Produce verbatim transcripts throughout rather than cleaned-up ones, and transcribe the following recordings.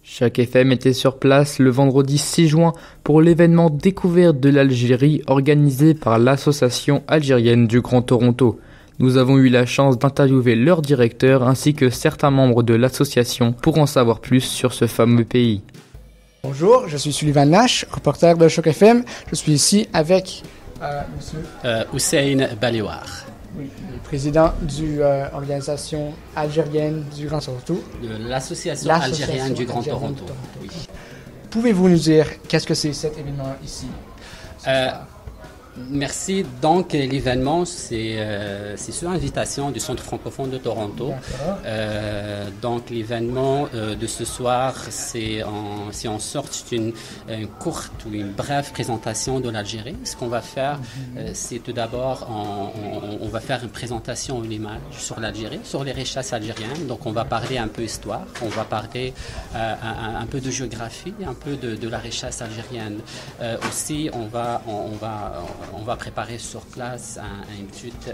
Chaque F M était sur place le vendredi six juin pour l'événement Découverte de l'Algérie organisé par l'Association algérienne du Grand Toronto. Nous avons eu la chance d'interviewer leur directeur ainsi que certains membres de l'association pour en savoir plus sur ce fameux pays. Bonjour, je suis Sullivan Nash, reporter de Choc F M. Je suis ici avec euh, monsieur euh, Hussein Baliwar. Oui, le président de l'organisation euh, algérienne du Grand Toronto. De l'Association algérienne du Grand algérienne Toronto. Toronto. Oui. Pouvez-vous nous dire qu'est-ce que c'est cet événement ici euh, Merci. Donc, l'événement, c'est euh, sur invitation du Centre francophone de Toronto. Euh, donc, l'événement euh, de ce soir, c'est en, c'est en sorte d'une une courte ou une brève présentation de l'Algérie. Ce qu'on va faire, mm-hmm. euh, c'est tout d'abord, on, on, on va faire une présentation, une image sur l'Algérie, sur les richesses algériennes. Donc, on va parler un peu histoire, on va parler euh, un, un peu de géographie, un peu de, de la richesse algérienne. Euh, aussi, on va, on, on va on va préparer sur place un, une petite,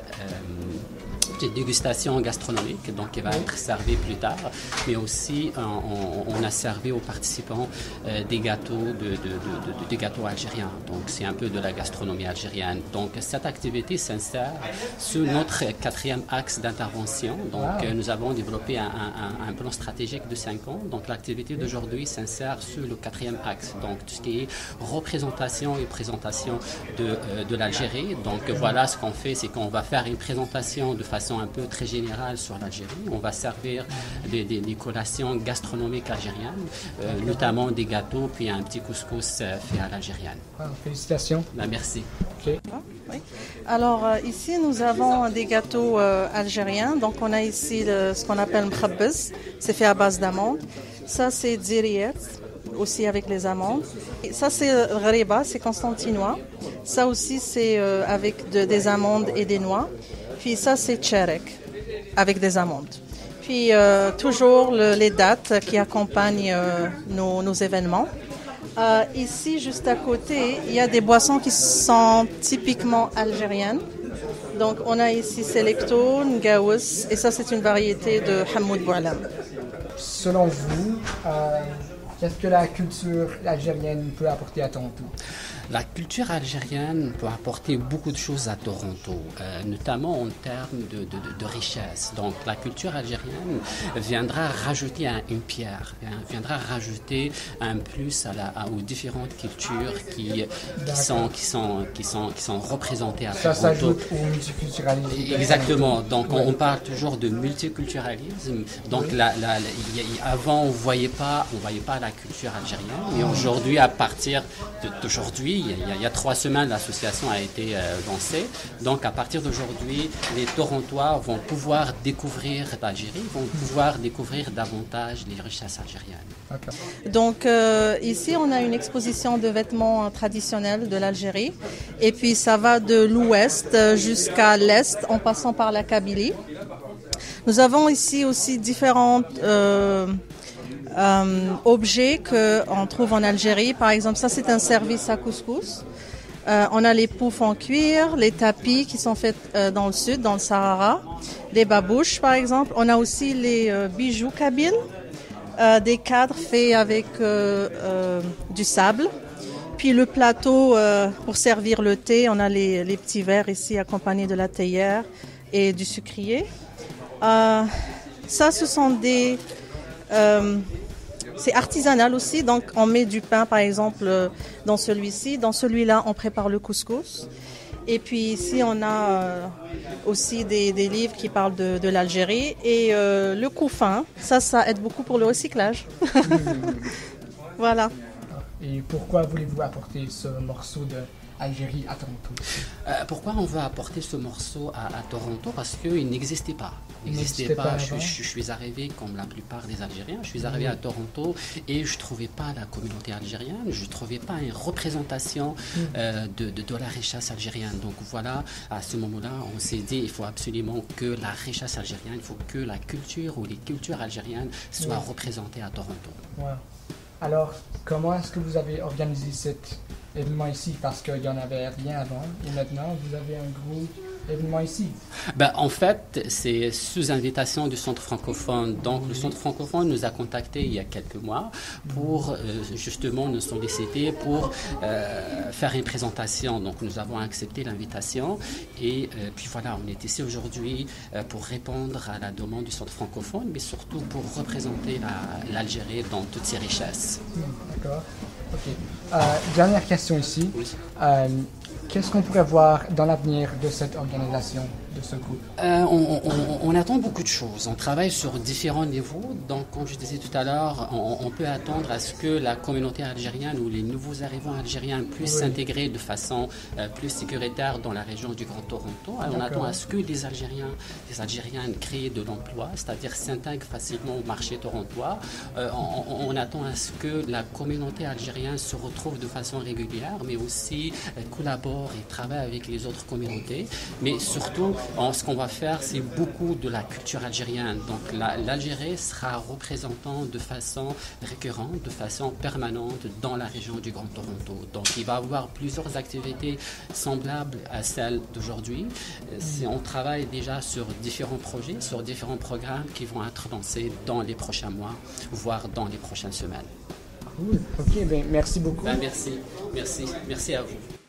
euh, petite dégustation gastronomique, donc qui va être servie plus tard. Mais aussi, on, on a servi aux participants euh, des gâteaux, de, de, de, de, des gâteaux algériens. Donc, c'est un peu de la gastronomie algérienne. Donc, cette activité s'insère sur notre quatrième axe d'intervention. Donc, wow. euh, nous avons développé un, un, un plan stratégique de cinq ans. Donc, l'activité d'aujourd'hui s'insère sur le quatrième axe. Donc, tout ce qui est représentation et présentation de euh, de l'Algérie. Donc voilà, ce qu'on fait, c'est qu'on va faire une présentation de façon un peu très générale sur l'Algérie. On va servir des, des, des collations gastronomiques algériennes, euh, notamment des gâteaux, puis un petit couscous euh, fait à l'algérienne. Ah, félicitations. Ben, merci. Okay. Ah, oui. Alors euh, ici, nous avons des gâteaux euh, algériens. Donc on a ici le, ce qu'on appelle mkhabbez. C'est fait à base d'amandes. Ça, c'est dziriyet, aussi avec les amandes. Et ça, c'est ghariba, c'est constantinois. Ça aussi, c'est euh, avec de, des amandes et des noix. Puis ça, c'est tcherek, avec des amandes. Puis euh, toujours le, les dates qui accompagnent euh, nos, nos événements. Euh, ici, juste à côté, il y a des boissons qui sont typiquement algériennes. Donc, on a ici Selecto, Ngaous, et ça, c'est une variété de Hamoud Boualam. Selon vous, euh, qu'est-ce que la culture algérienne peut apporter à Toronto? La culture algérienne peut apporter beaucoup de choses à Toronto, euh, notamment en termes de, de, de richesse. Donc, la culture algérienne viendra rajouter un, une pierre, hein, viendra rajouter un plus à la, à, aux différentes cultures qui, qui, sont, qui, sont, qui, sont, qui sont représentées à ça Toronto. Ça s'ajoute au multiculturalisme. Exactement. Donc, on, on parle toujours de multiculturalisme. Donc, oui. la, la, la, y a, avant, on ne voyait pas, on voyait pas la culture algérienne. Mais aujourd'hui, à partir d'aujourd'hui, Il y, a, il y a trois semaines, l'association a été euh, lancée. Donc, à partir d'aujourd'hui, les Torontois vont pouvoir découvrir l'Algérie, vont pouvoir découvrir davantage les richesses algériennes. Okay. Donc, euh, ici, on a une exposition de vêtements traditionnels de l'Algérie. Et puis, ça va de l'ouest jusqu'à l'est, en passant par la Kabylie. Nous avons ici aussi différentes... Euh, Euh, objets qu'on trouve en Algérie. Par exemple, ça, c'est un service à couscous. Euh, on a les poufs en cuir, les tapis qui sont faits euh, dans le sud, dans le Sahara, les babouches, par exemple. On a aussi les euh, bijoux kabyles, euh, des cadres faits avec euh, euh, du sable. Puis le plateau euh, pour servir le thé, on a les, les petits verres ici accompagnés de la théière et du sucrier. Euh, ça, ce sont des... Euh, c'est artisanal aussi, donc on met du pain par exemple dans celui-ci. Dans celui-là, on prépare le couscous. Et puis ici, on a euh, aussi des, des livres qui parlent de, de l'Algérie. Et euh, le couffin, ça, ça aide beaucoup pour le recyclage. Voilà. Et pourquoi voulez-vous apporter ce morceau de Algérie à Toronto? euh, Pourquoi on veut apporter ce morceau à, à Toronto? Parce qu'il n'existait pas. Il n'existait pas. pas je, je, je suis arrivé comme la plupart des Algériens. Je suis arrivé mmh. à Toronto et je ne trouvais pas la communauté algérienne. Je ne trouvais pas une représentation mmh. euh, de, de, de la richesse algérienne. Donc voilà, à ce moment-là, on s'est dit il faut absolument que la richesse algérienne, il faut que la culture ou les cultures algériennes soient mmh. représentées à Toronto. Ouais. Alors, comment est-ce que vous avez organisé cet événement ici? Parce qu'il n'y en avait rien avant et maintenant vous avez un gros événement ici? Ben, en fait, c'est sous invitation du Centre francophone. Donc, le Centre francophone nous a contactés il y a quelques mois pour euh, justement nous solliciter pour euh, faire une présentation. Donc, nous avons accepté l'invitation et euh, puis voilà, on est ici aujourd'hui euh, pour répondre à la demande du Centre francophone, mais surtout pour représenter la, l'Algérie dans toutes ses richesses. Hmm, d'accord. Ok. Euh, dernière question ici. Oui. Euh, Qu'est-ce qu'on pourrait voir dans l'avenir de cette organisation, de ce groupe? Euh, on, on, on attend beaucoup de choses. On travaille sur différents niveaux. Donc, comme je disais tout à l'heure, on, on peut attendre à ce que la communauté algérienne ou les nouveaux arrivants algériens puissent oui. s'intégrer de façon euh, plus sécuritaire dans la région du Grand Toronto. Et on attend à ce que les Algériens, les Algériennes créent de l'emploi, c'est-à-dire s'intègrent facilement au marché torontois. Euh, on, on attend à ce que la communauté algérienne se retrouve de façon régulière, mais aussi euh, collabore et travaille avec les autres communautés. Mais surtout, en, ce qu'on va faire, c'est beaucoup de la culture algérienne. Donc la, l'Algérie sera représentant de façon récurrente, de façon permanente dans la région du Grand Toronto. Donc il va y avoir plusieurs activités semblables à celles d'aujourd'hui. C'est, on travaille déjà sur différents projets, sur différents programmes qui vont être lancés dans les prochains mois, voire dans les prochaines semaines. Cool. Ok, ben, merci beaucoup. Ben, merci, merci, merci à vous.